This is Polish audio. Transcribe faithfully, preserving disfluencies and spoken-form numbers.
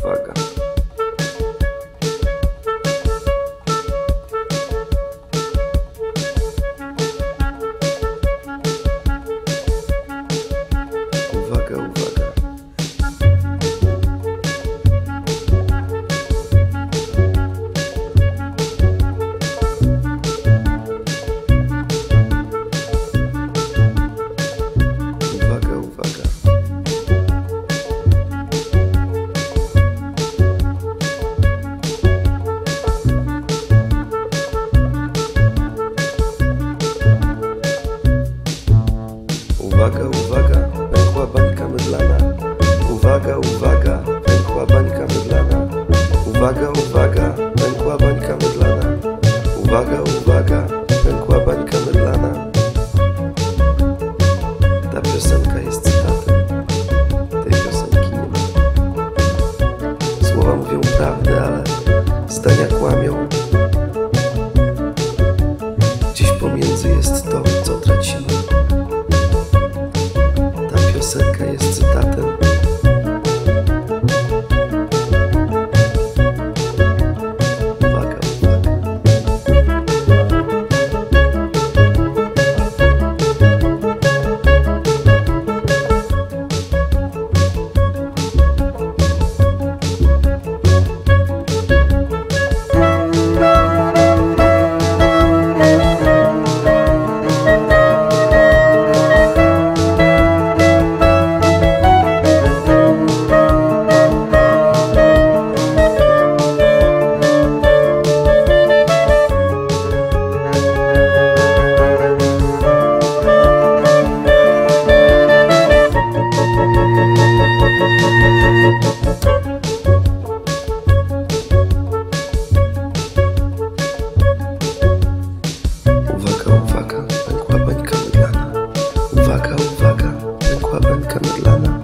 uwaga. Uwaga, uwaga. Uwaga, uwaga. Uwaga, uwaga, pękła bańka mydlana. Uwaga, uwaga, pękła bańka mydlana. Uwaga, uwaga, pękła bańka mydlana. Uwaga, uwaga, pękła bańka mydlana. Ta piosenka jest cytatem. Tej piosenki nie ma. Słowa mówią prawdę, ale zdania kłamią. Gdzieś pomiędzy jest to, co tracimy. Ta piosenka jest cytatem. Uwaga, uwaga. Uwaga, uwaga, pękła bańka mydlana. Uwaga, uwaga, pękła bańka mydlana.